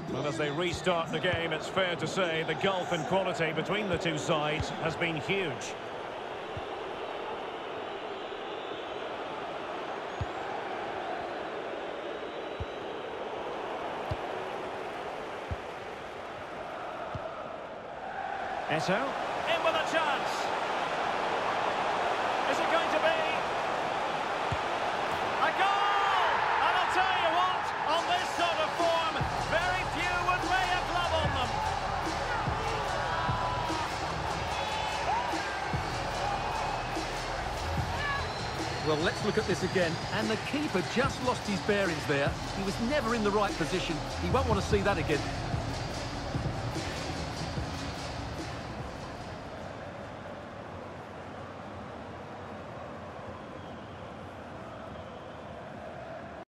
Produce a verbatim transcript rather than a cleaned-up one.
Well, as they restart the game, it's fair to say the gulf in quality between the two sides has been huge. Eto'O, in with a chance. Is it going to be a goal? And I'll tell you what, on this sort of form, very few would lay a glove on them. Well, let's look at this again. And the keeper just lost his bearings there. He was never in the right position. He won't want to see that again.